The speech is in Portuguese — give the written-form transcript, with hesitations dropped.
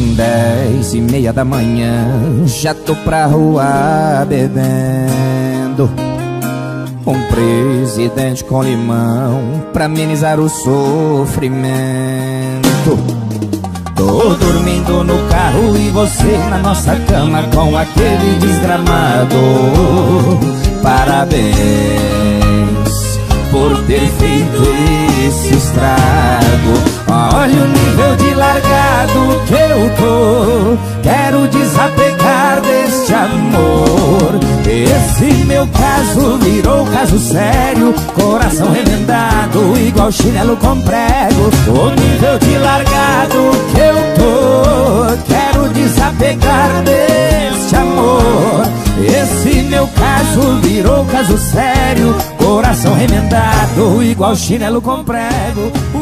10:30 da manhã, já tô pra rua bebendo um presidente com limão pra amenizar o sofrimento. Tô dormindo no carro e você na nossa cama com aquele desgramado. Parabéns por ter feito esse estrago. Olha o nível de largado que eu tô. Quero desapegar deste amor. Esse meu caso virou caso sério. Coração remendado igual chinelo com prego. O nível de largado que eu tô. Quero desapegar deste amor. Esse meu caso virou caso sério. Coração remendado igual chinelo com prego.